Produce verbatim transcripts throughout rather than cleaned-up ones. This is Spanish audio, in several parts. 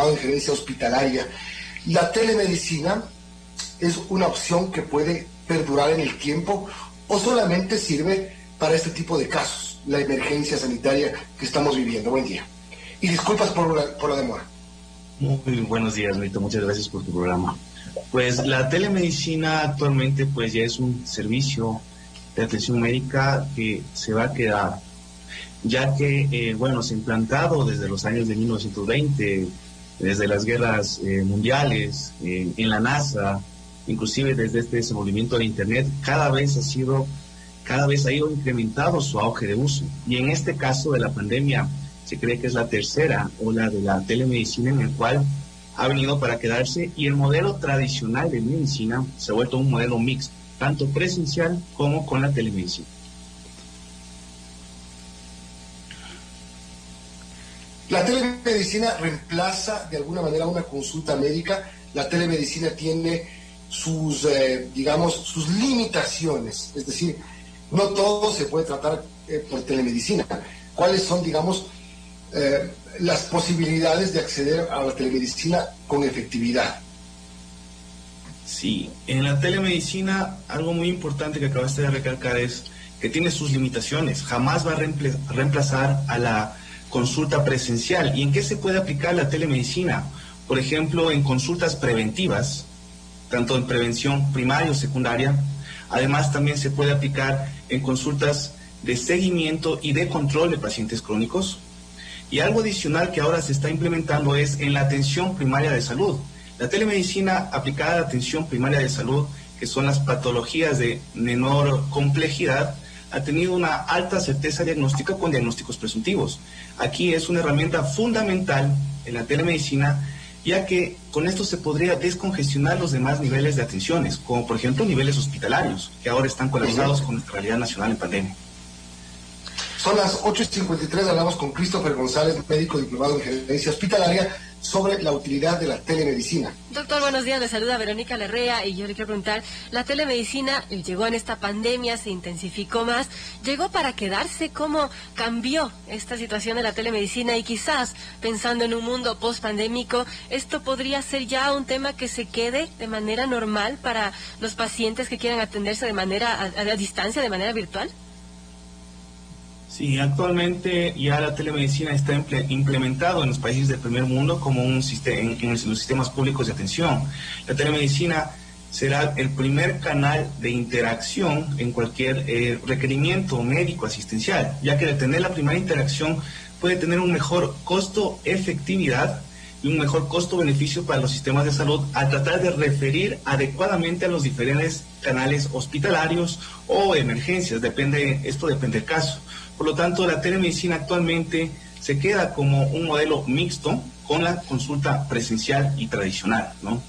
diplomado en gerencia hospitalaria. ¿La telemedicina es una opción que puede perdurar en el tiempo o solamente sirve para este tipo de casos, la emergencia sanitaria que estamos viviendo? Buen día. Y disculpas por la, por la demora. Muy buenos días, Nito. Muchas gracias por tu programa. Pues la telemedicina actualmente pues ya es un servicio de atención médica que se va a quedar, ya que, eh, bueno, se ha implantado desde los años de mil novecientos veinte, desde las guerras eh, mundiales, eh, en la NASA, inclusive desde este desenvolvimiento de Internet, cada vez ha sido, cada vez ha ido incrementado su auge de uso. Y en este caso de la pandemia, se cree que es la tercera ola de la telemedicina en el cual ha venido para quedarse, y el modelo tradicional de medicina se ha vuelto un modelo mixto, tanto presencial como con la telemedicina. ¿La telemedicina reemplaza de alguna manera una consulta médica? La telemedicina tiene sus, eh, digamos, sus limitaciones, es decir, no todo se puede tratar eh, por telemedicina. ¿Cuáles son, digamos, eh, las posibilidades de acceder a la telemedicina con efectividad? Sí, en la telemedicina algo muy importante que acabaste de recalcar es que tiene sus limitaciones. Jamás va a reemplazar a la consulta presencial. ¿Y en qué se puede aplicar la telemedicina? Por ejemplo, en consultas preventivas, tanto en prevención primaria o secundaria. Además, también se puede aplicar en consultas de seguimiento y de control de pacientes crónicos. Y algo adicional que ahora se está implementando es en la atención primaria de salud. La telemedicina aplicada a la atención primaria de salud, que son las patologías de menor complejidad, ha tenido una alta certeza diagnóstica con diagnósticos presuntivos. Aquí es una herramienta fundamental en la telemedicina, ya que con esto se podría descongestionar los demás niveles de atenciones, como por ejemplo niveles hospitalarios, que ahora están colapsados con nuestra realidad nacional en pandemia. Son las ocho y cincuenta y tres, hablamos con Christopher González, médico diplomado en gerencia hospitalaria, sobre la utilidad de la telemedicina. Doctor, buenos días, le saluda Verónica Larrea y yo le quiero preguntar, la telemedicina llegó en esta pandemia, se intensificó más, llegó para quedarse. ¿Cómo cambió esta situación de la telemedicina? Y quizás, pensando en un mundo post-pandémico, ¿esto podría ser ya un tema que se quede de manera normal para los pacientes que quieran atenderse de manera a, a distancia, de manera virtual? Sí, actualmente ya la telemedicina está implementado en los países del primer mundo como un sistema, en, en los sistemas públicos de atención. La telemedicina será el primer canal de interacción en cualquier eh, requerimiento médico asistencial, ya que al tener la primera interacción puede tener un mejor costo-efectividad y un mejor costo-beneficio para los sistemas de salud al tratar de referir adecuadamente a los diferentes canales hospitalarios o emergencias, depende, esto depende del caso. Por lo tanto, la telemedicina actualmente se queda como un modelo mixto con la consulta presencial y tradicional, ¿no?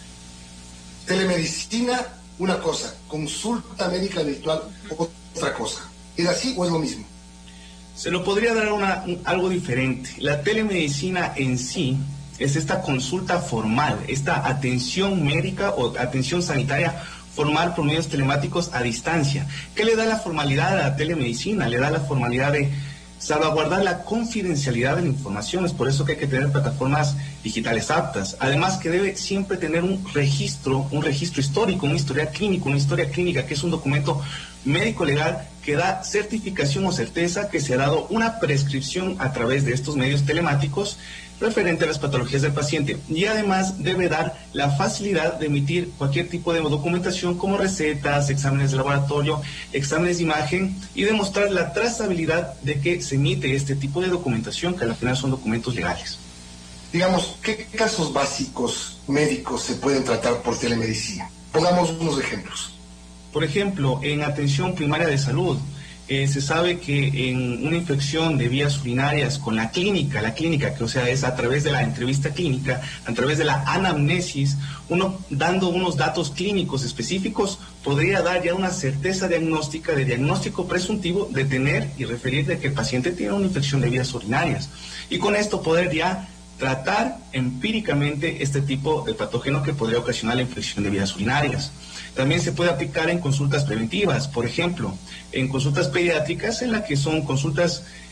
Telemedicina, una cosa, consulta médica virtual, otra cosa. ¿Es así o es lo mismo? Se lo podría dar una, un, algo diferente. La telemedicina en sí es esta consulta formal, esta atención médica o atención sanitaria formal por medios telemáticos a distancia. ¿Qué le da la formalidad a la telemedicina? Le da la formalidad de salvaguardar la confidencialidad de la información. Es por eso que hay que tener plataformas digitales aptas. Además que debe siempre tener un registro, un registro histórico, un historial clínico, una historia clínica, que es un documento médico legal que da certificación o certeza que se ha dado una prescripción a través de estos medios telemáticos referente a las patologías del paciente, y además debe dar la facilidad de emitir cualquier tipo de documentación como recetas, exámenes de laboratorio, exámenes de imagen, y demostrar la trazabilidad de que se emite este tipo de documentación, que al final son documentos legales. Digamos, ¿qué casos básicos médicos se pueden tratar por telemedicina? Pongamos unos ejemplos. Por ejemplo, en atención primaria de salud, Eh, se sabe que en una infección de vías urinarias con la clínica, la clínica que o sea es a través de la entrevista clínica, a través de la anamnesis, uno dando unos datos clínicos específicos podría dar ya una certeza diagnóstica, de diagnóstico presuntivo, de tener y referir de que el paciente tiene una infección de vías urinarias. Y con esto poder ya tratar empíricamente este tipo de patógeno que podría ocasionar la infección de vías urinarias. También se puede aplicar en consultas preventivas, por ejemplo, en consultas pediátricas, en las que son consultas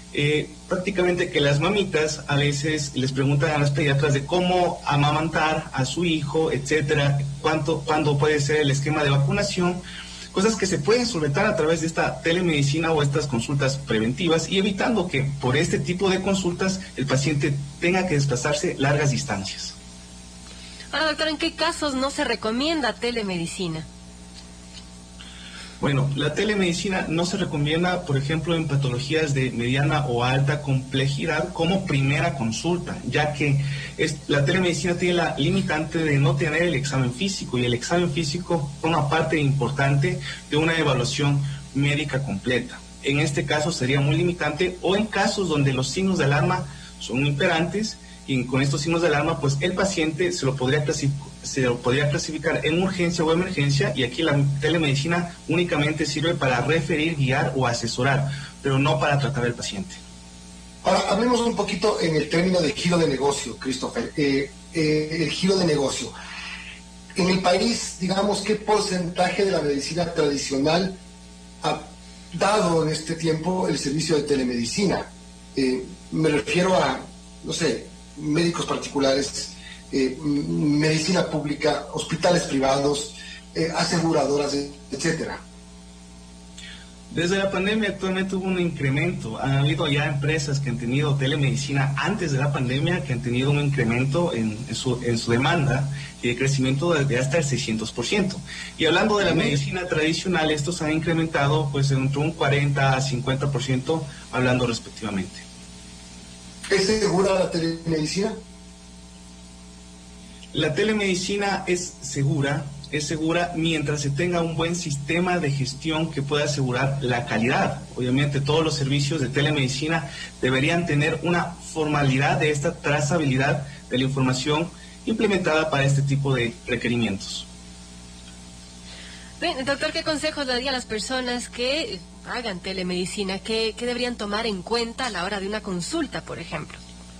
eh, prácticamente que las mamitas a veces les preguntan a las pediatras de cómo amamantar a su hijo, etcétera, cuánto, cuándo puede ser el esquema de vacunación, cosas que se pueden solventar a través de esta telemedicina o estas consultas preventivas y evitando que por este tipo de consultas el paciente tenga que desplazarse largas distancias. Ahora, doctor, ¿en qué casos no se recomienda telemedicina? Bueno, la telemedicina no se recomienda, por ejemplo, en patologías de mediana o alta complejidad como primera consulta, ya que es, la telemedicina tiene la limitante de no tener el examen físico, y el examen físico forma parte importante de una evaluación médica completa. En este caso sería muy limitante, o en casos donde los signos de alarma son imperantes, y con estos signos de alarma, pues el paciente se lo podría clasificar, se lo podría clasificar en urgencia o emergencia, y aquí la telemedicina únicamente sirve para referir, guiar o asesorar, pero no para tratar al paciente. Ahora, hablemos un poquito en el término de giro de negocio, Christopher. Eh, eh, el giro de negocio. En el país, digamos, ¿qué porcentaje de la medicina tradicional ha dado en este tiempo el servicio de telemedicina? Eh, me refiero a, no sé, médicos particulares, eh, medicina pública, hospitales privados, eh, aseguradoras, etcétera. Desde la pandemia actualmente hubo un incremento. Ha habido ya empresas que han tenido telemedicina antes de la pandemia, que han tenido un incremento en, en, su, en su demanda y de crecimiento de, de hasta el seiscientos por ciento. Y hablando de la medicina tradicional, estos han incrementado pues entre un cuarenta a cincuenta por ciento, hablando respectivamente. ¿Es segura la telemedicina? La telemedicina es segura, es segura mientras se tenga un buen sistema de gestión que pueda asegurar la calidad. Obviamente todos los servicios de telemedicina deberían tener una formalidad de esta trazabilidad de la información implementada para este tipo de requerimientos. Bien, doctor, ¿qué consejos le daría a las personas que hagan telemedicina? ¿Qué, qué deberían tomar en cuenta a la hora de una consulta, por ejemplo?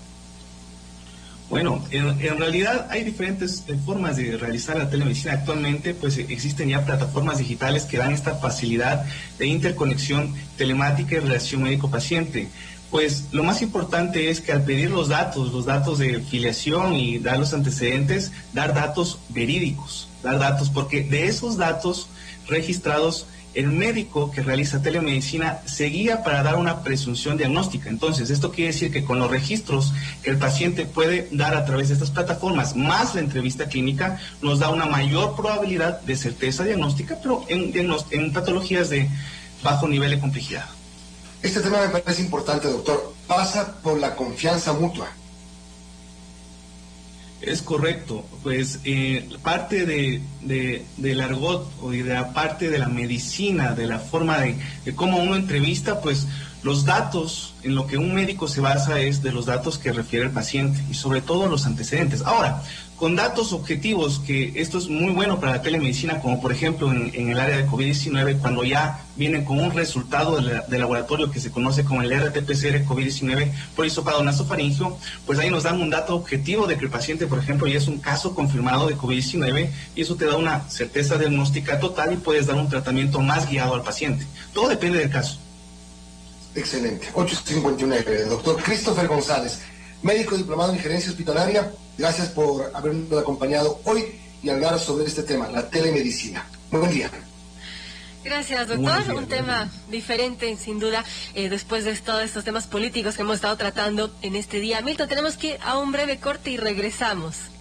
Bueno, en, en realidad hay diferentes eh, formas de realizar la telemedicina. Actualmente pues existen ya plataformas digitales que dan esta facilidad de interconexión telemática y relación médico-paciente. Pues lo más importante es que al pedir los datos, los datos de filiación y dar los antecedentes, dar datos verídicos, dar datos, porque de esos datos registrados, el médico que realiza telemedicina se guía para dar una presunción diagnóstica. Entonces, esto quiere decir que con los registros que el paciente puede dar a través de estas plataformas, más la entrevista clínica, nos da una mayor probabilidad de certeza diagnóstica, pero en, en patologías de bajo nivel de complejidad. Este tema me parece importante, doctor. Pasa por la confianza mutua. Es correcto, pues eh, parte de, de, del argot o de la parte de la medicina, de la forma de, de cómo uno entrevista, pues los datos, en lo que un médico se basa es de los datos que refiere el paciente y sobre todo los antecedentes. Ahora, con datos objetivos, que esto es muy bueno para la telemedicina, como por ejemplo en, en el área de COVID diecinueve, cuando ya vienen con un resultado de, de laboratorio que se conoce como el R T P C R COVID diecinueve por hisopado nasofaringeo, pues ahí nos dan un dato objetivo de que el paciente, por ejemplo, ya es un caso confirmado de COVID diecinueve, y eso te da una certeza diagnóstica total y puedes dar un tratamiento más guiado al paciente. Todo depende del caso. Excelente. ocho cincuenta y nueve, doctor Christopher González, médico diplomado en gerencia hospitalaria. Gracias por habernos acompañado hoy y hablar sobre este tema, la telemedicina. Muy buen día. Gracias, doctor. Un tema diferente, sin duda, eh, después de todos estos temas políticos que hemos estado tratando en este día. Milton, tenemos que ir a un breve corte y regresamos.